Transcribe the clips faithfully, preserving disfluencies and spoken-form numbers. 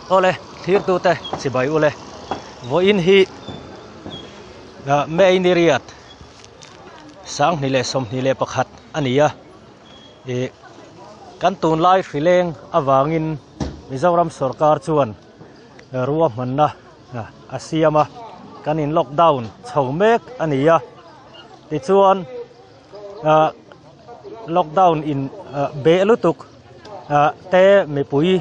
ole thir tu te si bai ule vo in hi me in riat sang ni le som ni le pakhat ania e kan tun lai fileng awangin Mizoram sarkar chuan ruwa manna asiama kan in lockdown chhomek ania ti chuan lockdown in be lutuk te mi pui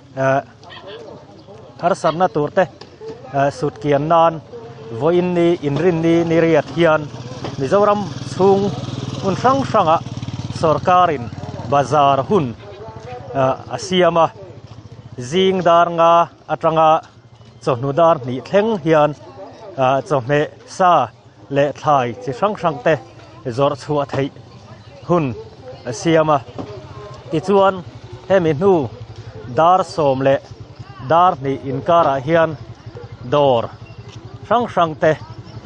har sarna turte sut kian nan voin ni inrin ni ni riat hian Mizoram chung un sang sanga sarkarin bazar hun asiama zing dar nga atanga chonudar ni thleng hian chome sa le thlai chi sang sang te zor chua thei hun asiama ti chuan hemi nu dar som le dar ni inkara hian dor sang sang te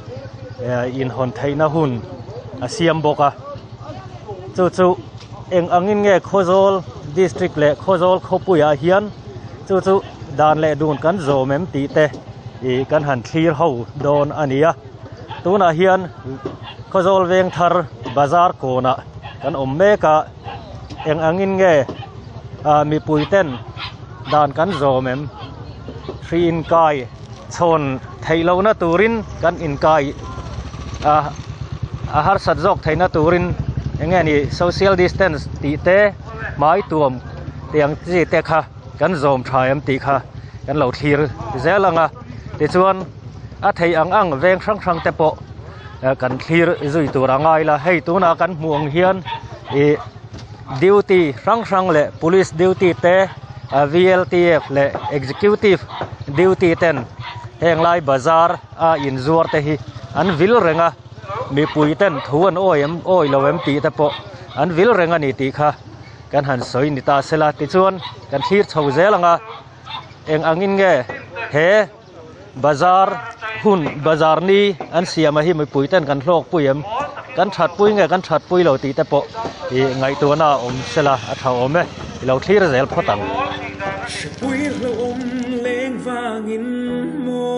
in hon theina hun asiam boka chu chu eng angin nge khozol district le khozol khopuya hian chu chu dan le dun kan zo mem ti te i kan han thlir ho don ania tuna hian khozol veng thar bazar kona kan om meka eng angin nge mi puiten dan kan zo mem thri in kai chon theilo na turin kan in kai a a har sat jok theina turin engeni social distance ti te mai tuam tiang chi te kha kan zom thaiam ti kha kan lo thir zelanga ti chuan a thei ang ang veng sang sang te po kan thlir zui turangai la hei tuna kan muang hian e duty sang sang le police duty te V L T F le executive duty ten heng lai bazar a in zuar te hi an vil renga mi puiten thuan oem oi lowem ti te po an vil renga ni ti kha kan han soi ni ta sela ti chuan kan thlir chho zelanga eng angin nge he bazar hun bazar ni an siama hi mi puiten kan hlok puem kan that pui nge kan that pui lo ti te po i ngai tu na om sela a tha ome lo thlir zel photang pui lo om leng wangin mo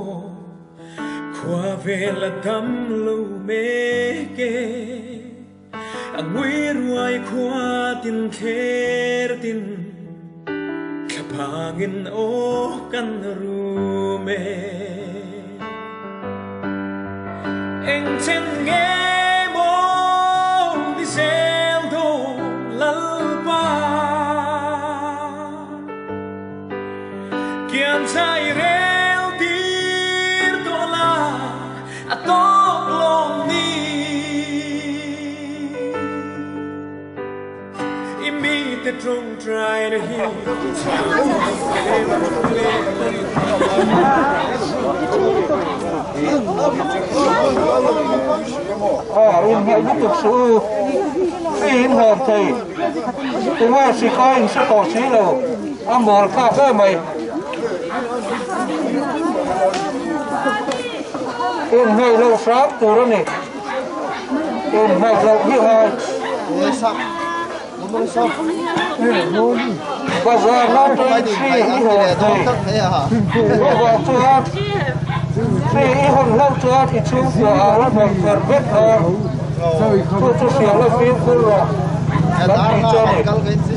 qua về là thăm lâu mê kê anh nguy ruồi qua tin kher tin khắp hàng ô căn ru mê anh chân nghe mô đi xeo đồ lal ba kian sai reo tir do la a top long ni imite trong try to heal à in hệ nhất thực sự in hợp thì tôi nghe sĩ coi in sẽ có sĩ đâu anh bỏ cả cái mày in hệ lâu sáng từ đó này in hệ lâu như hai bây giờ nó trên suy ý hợp thì bây giờ tôi hát suy ý hồn lâu chưa thì chú của nó phải phải biết là tôi tôi xỉa là phim cứ là bắn đi cho này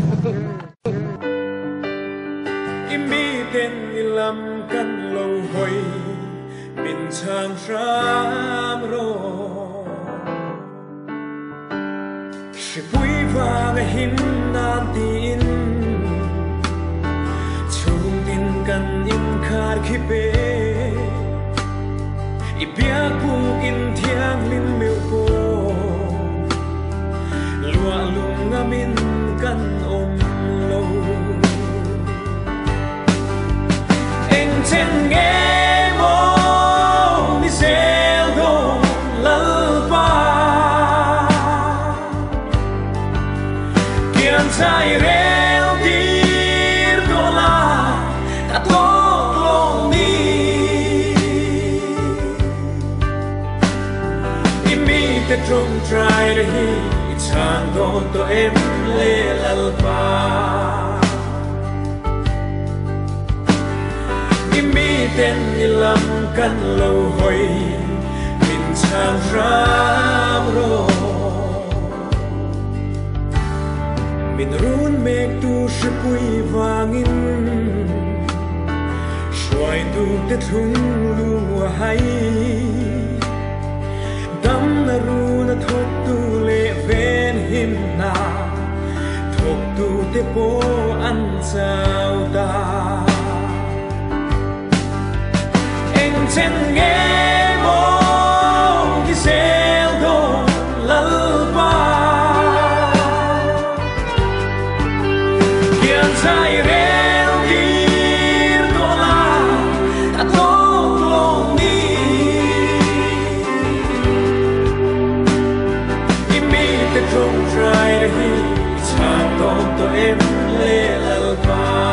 imiten ilam kan lâu hồi min chang ram ro si pui vang hin nan tin chung tin kan in khar khi pe i piak pu in thiang lim meu po lua lung amin kan om lo anh chân nghe mô đi xeo đồ lal ba kian sai reo tir do la ta top long ni imite trong try to heal chang don to em le lal ba tên như lắm căn lâu hồi mình chẳng rám rồi mình run mê tu sư bùi vangin xoay tu tê thung lùa hay đâm na ru na thốt tu lệ ven him na thốt tu tê bố ăn sao ta anh trên nghe mô thì xeo đồ lal ba kian sai rel dir dola atok long ni imi te trong trai ra hi cha ton to em le lal ba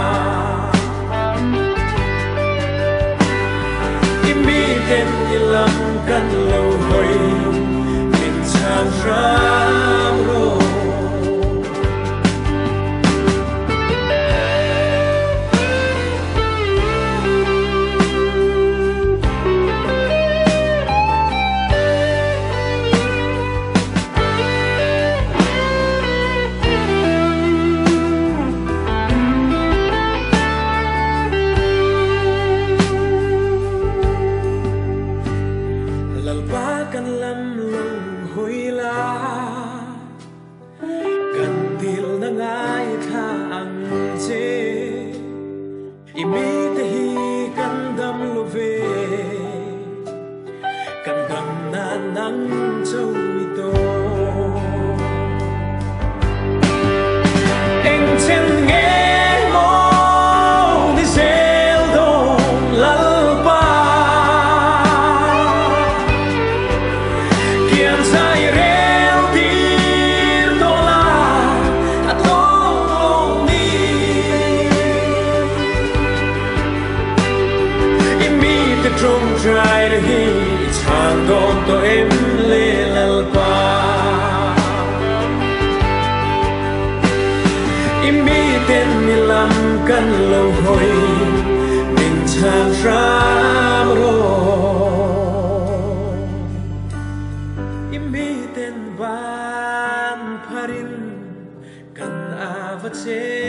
tên như lắm căn lâu hồi mình chẳng rám rồi trai ra hi chàng đón to em lê lal ba im mi tên mi lam căn lâu hồi mình chàng ram rồi im mi tên ban parin căn avache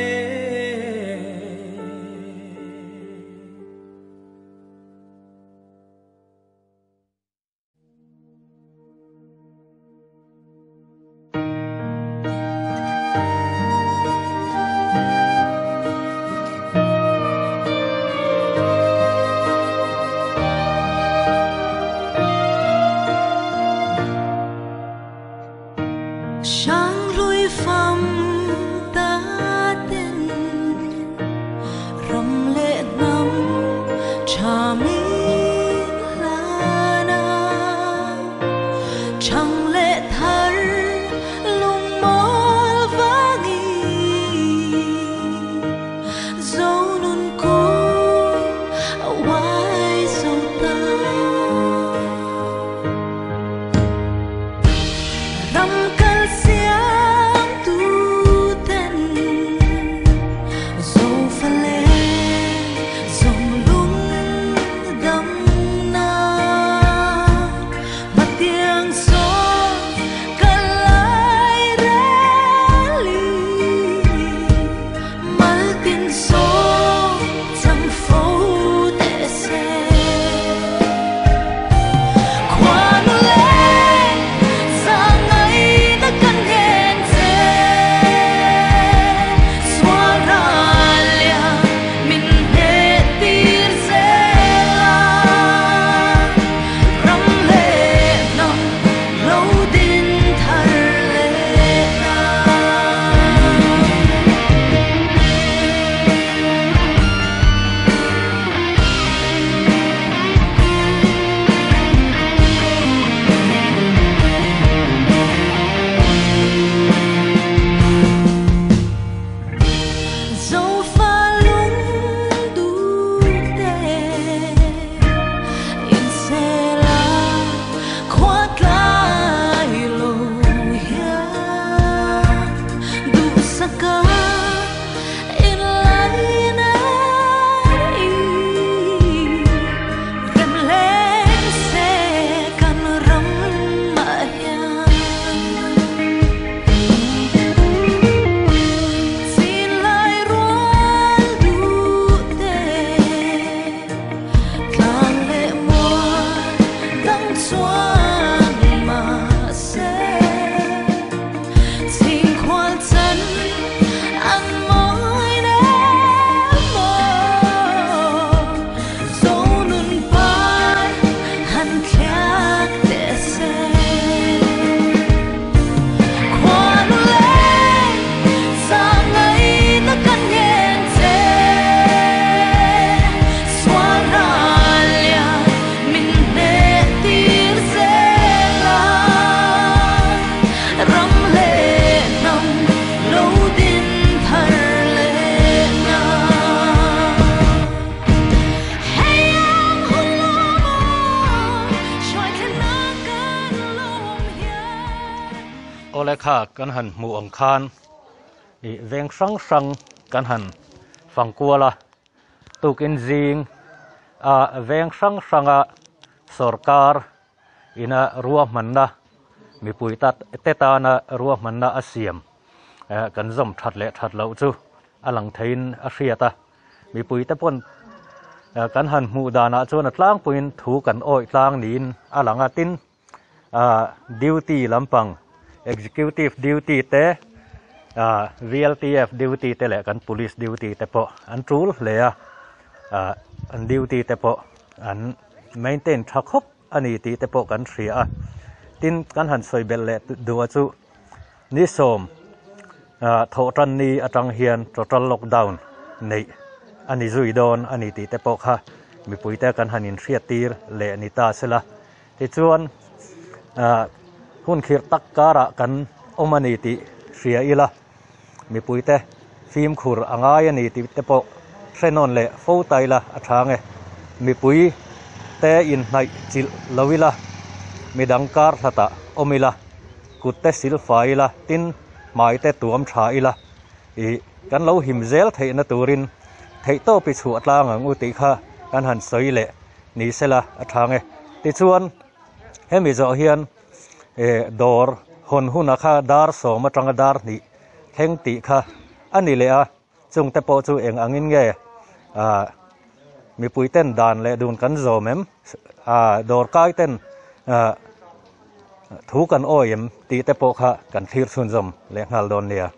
โอเลค่ากันหันหมู่องคานอีเวงสังสังกันหันฟังกัวละตุกินจิงอ่าเวงสังสังอ่ะสรการอินะรัวมันนะมีปุยตัดเตตานะรัวมันนะอาเซียมเอ่อกันจอมทัดเละทัดเหล่าจูอลังเทินอาเซียตามีปุยตะปนเอ่อกันหันหมู่ดานะจวนตลางปุยนถูกันอ้อยตลางนินอลังอาตินอ่าดิวตี้ลำปัง executive duty เตอ่า วี แอล ที เอฟ duty เตแหละกัน police duty เตปะอันทรูลเลยอ่ะอ่าอัน duty เตปะอัน maintain ทักคบอันนี้ตีเตปะกันเสียตินกันหันสวยเบลเล่ดูจูนิสมอ่าทอตันนี้อัตังเฮียนทอตันล็อกดาวน์ในอันนี้จุยโดนอันนี้ตีเตปะค่ะมีปุยแต่กันหันอินเสียตีร์เล่นิตาเสละที่ชวนอ่าหุ่นขีดตักการะกันอมันนี้ตีเสียอีละมีปุยแต่ฟิล์มขุรอ่างายนี่ตีเตปะเซนอนเล่ฟูไตละอัฐางเงมีปุยแต่อินในจิลลวิละมีดังการสตะอมิละกุตเตสิลไฟละตินหมายแต่ตัวมชาอีละอีกันเราหิมเซลเทนตูรินเทโตปิชัวตลางอุติค่ะกันหันสวยเละนี่เสละอัฐางเงติชวนเฮมิจอเฮียนเอดอร์หนหุนักดาร์สองมาจังดาร์นี่เฮงติค่ะอันนี้เลยอ่ะจงแต่พอจูเองอังอินเงอ่ามีปุยเต้นดานและดูนกันโจมเอ็มอ่าดอร์กายเต้นอ่าถูกันโอ้ยมตีแต่พอค่ะกันทีร์ซุนจมเลี้ยงฮัลโดนเนีย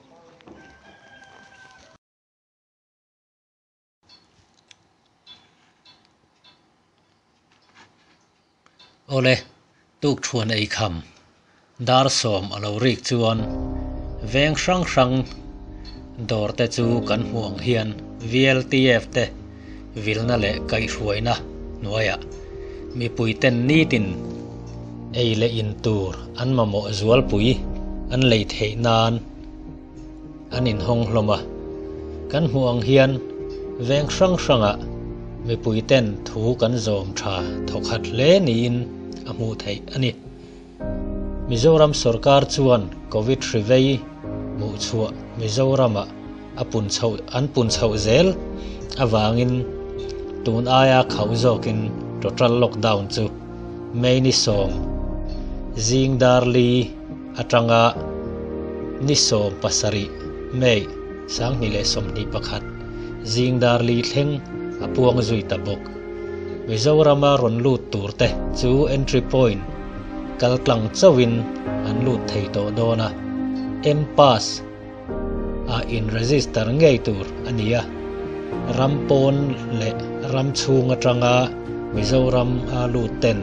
โอเลตุกชวนไอ้คำดาร์สอมอลาริกจวนเวงช่างช่างดอร์เตจูกันห่วงเฮียน วี แอล ที เอฟ เตวิลนั่นแหละไก่ช่วยนะหน่วยอ่ะมีปุยเต้นนี่ตินไอเลอินตูร์อันมาโมจวลปุยอันเลยเทนานอันอินหงลมะกันห่วงเฮียนเวงช่างช่างอ่ะมีปุยเต้นถูกันโจมชาทกขัดเลนินอมูไทยอันนี้มิโซรัมสรการชวนโควิดสิบเก้ามูชัวมิโซรัมอ่ะอปุนเชาอันปุนเชาเซลอวางินตูนอายาเขาโจกินทอตัลล็อกดาวน์จูไม่นิสอมจิงดาร์ลีอัตรังอานิสอมปัสริไม่สังนิเลสมนิปขัดจิงดาร์ลีเทงอพวงจุยตะบกมิโซรามารอนลูดตูร์เตจู entry point กัลกลังเจวินอันลูดเทโตโดนะเอ็มพาสอาอินเรจิสเตอร์เงยตูร์อันนี้รัมปอนเละรัมชูงจังอามิโซรัมอาลูเตน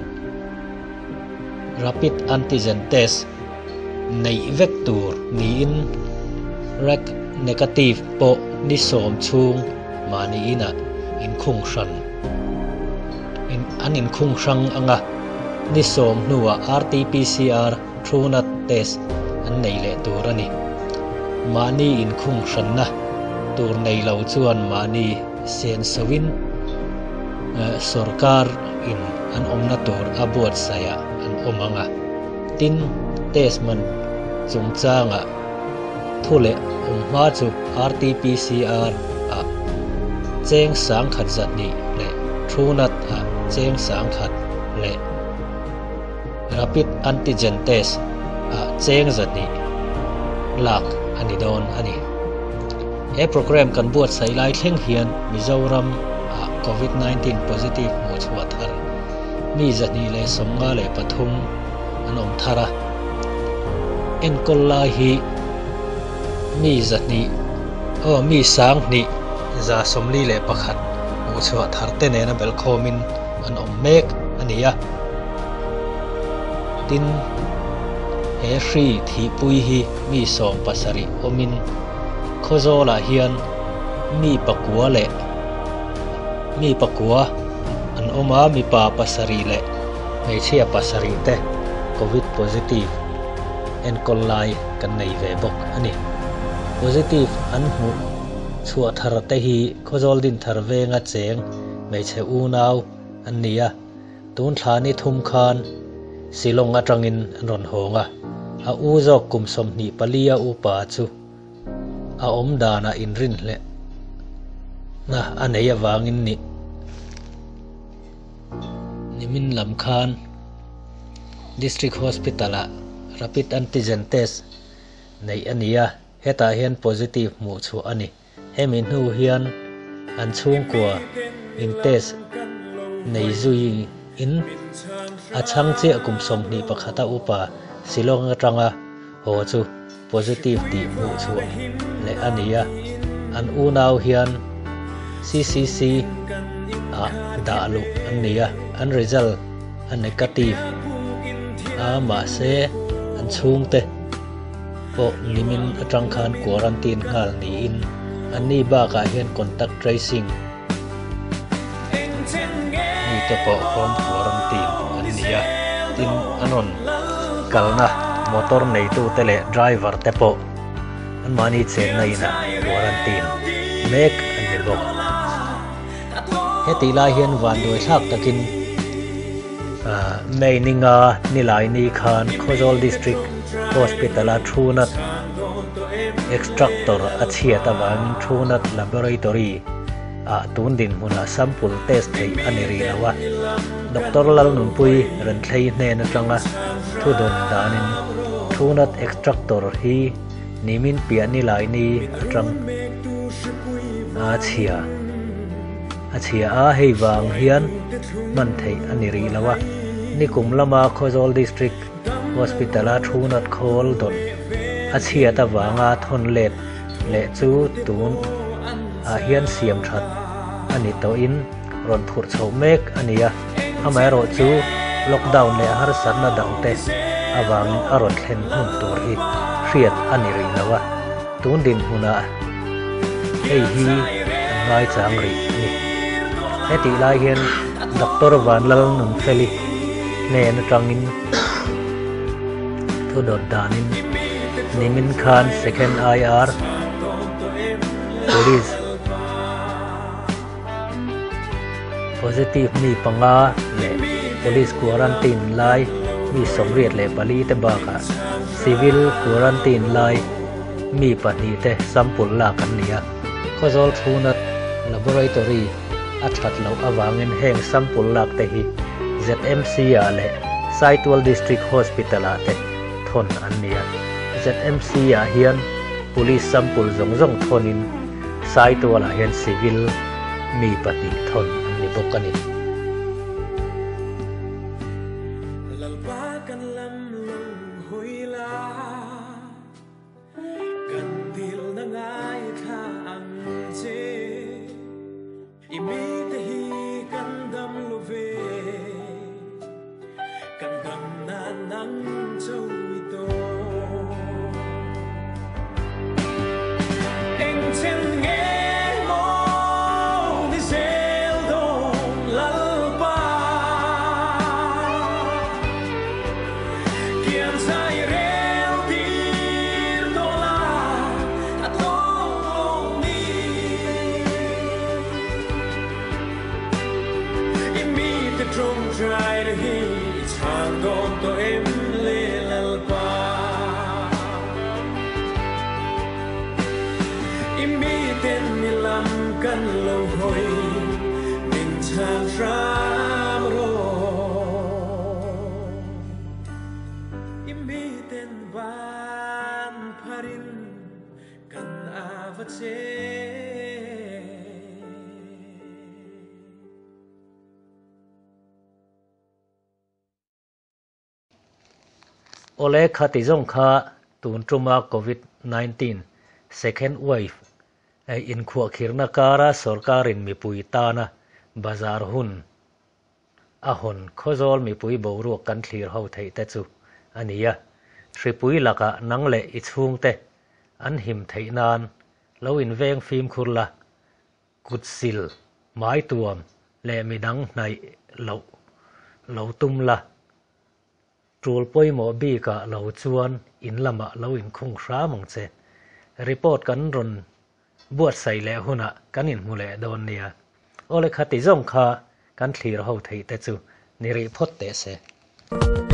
rapid antigen test ในเวกตูร์นี้อินเรกเนกาทีฟโปนิสอมชูงมานีอินะอินคุงชันอินอันอินคุงชังอังะนิสอมนัว อาร์ ที พี ซี อาร์ true not test อันในเละตูร์นี่มานีอินคุงชันนะตูร์ในเหล่าจวนมานีเซนสวินสรการอินอันอมนาตูร์อบวดสายอันอมังะตินเทสมันจงจางะทุเลอมมาจู อาร์ ที พี ซี อาร์ อะเจงสังขัดจัดนี้เละทรูนัดอะเจงสังขัดเละ rapid antigen test อะเจงจัดนี้หลักอันนี้โดนอันนี้เอโปรแกรมกันบวชใส่ลายเข่งเฮียนมิโซรัมโควิดสิบเก้า positive หมดชัวทาร์มีจัดนี้เลยสมงาเลยปฐุมอันอมทาระเอ็นกอลลาฮีมีจัดนี้โอ้มีสังนี้จะสมลีเลยประคัดหมดชัวทาร์เตเนนะเบลโคมินอันอมเมกอันนี้อะตินเฮชีที่ปุยฮีมีสองปัสริอมินโคโซลาเฮียนมีปะกัวเละมีปะกัวอันอมามีปาปัสรีเละไม่เชื่อปัสรีเตโควิด positive เอ็นกอลไลกันในเวบกอันนี้ positive อันหูชัวทาร์เตฮีโคโซลดินทาร์เวงะเจงไม่เชื่ออูนาวอันนี้ตูนฐานิทุมคานสิลงะจังอินอันรอนหงะ a u zo kum som ni palia u pa chu a om dana in rin le na aneya wangin ni nimin lam khan district hospital a rapid antigen test nei ania heta hian positive mu chu ani hemin hu hian an chung kwa in test nei zui in a chang che kum som ni pakhata upa silong atanga ho chu positive ti mu chu le ania an u naw hian C C C a dalu ania an result an negative a ma se an chung te po limin atang khan quarantine ngal ni in ani ba ka hian contact tracing ni te po home quarantine ania tin anon kalna motor nei tu tele driver te po an mani chen nei na quarantine mek an ni bok heti lai hian van doi thak takin mei ninga nilai ni khan Khozol district hospital a thunat extractor a chiata wang thunat laboratory a tundin huna sample test thei aniri lawa doctor lal nun pui ran thlei hne na tanga thudon danin thunat extractor hi nimin pia nilai ni atang a chia a chia a hei wang hian man thei aniri lawa ni kum lama Khozol district hospital a thunat khol don a chia ta wanga thon let le chu tun a hian siam that ani to in ron thur chho mek ania amai ro chu lockdown le har san na dang te awang aron thlen hun tur hi hriat ani ri lawa tun din huna ei hi ngai chang ri ni heti lai hian doctor van lal nun feli nen tangin thudon danin nimin khan second I R police positive mi panga le police quarantine lai mi somriat le pali te ba ka civil quarantine lai mi pani te sampul la kan nia Khozol thunat laboratory a that lo awangin heng sampul lak te hi Z M C a le Saitwal district hospital a te thon an nia Z M C a hian police sampul zong zong thonin Saitwal a hian civil mi pani thon an ni bokani ole khati jong kha tun truma covid nineteen second wave ai in khua khirna kara sarkarin mi pui ta na bazar hun a hon Khozol mi pui boru kan thlir ho thei te chu ania thripui laka nangle i chung te an him thei nan lo in veng phim khurla kutsil mai tuam le mi dang nai lo lo tum la trul poi mo bi ka lo chuan in lama lo in khung hra mong che report kan ron buat sai le huna kanin mule don nia ole khati jong kha kan thlir ho thei te chu ni ri phot te se